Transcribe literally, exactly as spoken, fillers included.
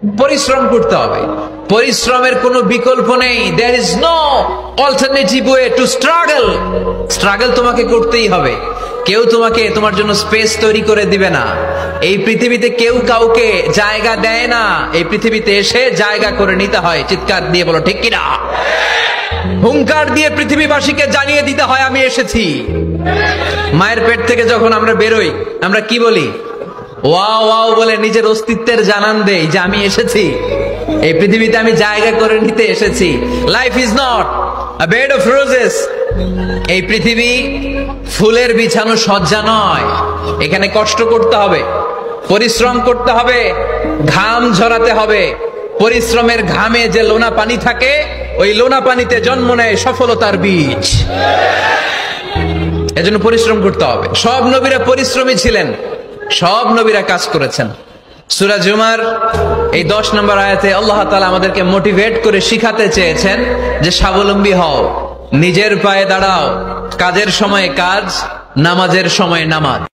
পরিশ্রম করতে হবে, পরিশ্রমের কোনো বিকল্প নেই। There is no alternative way to struggle. Struggle তোমাকে করতেই হবে। কেউ তোমাকে তোমার জন্য স্পেস তৈরি করে দিবে না। এই পৃথিবীতে কেউ কাউকে জায়গা দেয় না, এই পৃথিবীতে এসে জায়গা করে নিতে হয়। চিৎকার দিয়ে বলো ঠিক কিনা? হুঙ্কার দিয়ে পৃথিবীবাসীকে জানিয়ে দিতে হয় আমি এসেছি। মায়ের পেট থেকে যখন আমরা বেরোই আমরা কি বলি? ওয়াও ওয়াও বলে নিজের অস্তিত্বের জানান দেই যে আমি এসেছি, এই পৃথিবীতে আমি জায়গা করে নিতে এসেছি। Life is not a bed of roses. এই পৃথিবী ফুলের বিছানো সজ্জা নয়। এখানে কষ্ট করতে হবে, পরিশ্রম করতে হবে, ঘাম ঝরাতে হবে। পরিশ্রমের ঘামে যে লোনা পানি থাকে, ওই লোনা পানিতে জন্ম নেয় সফলতার বীজ। এজন্য পরিশ্রম করতে হবে। সব নবীরা পরিশ্রমী ছিলেন, সব নবীরা কাজ করেছেন। সূরা জুমার এই দশ নম্বর আয়াতে আল্লাহ তাআলা আমাদেরকে মোটিভেট করে শিখাতে চেয়েছেন যে স্বাবলম্বী হও, নিজের পায়ে দাঁড়াও, কাজের সময়ে কাজ, নামাজের সময় নামাজ।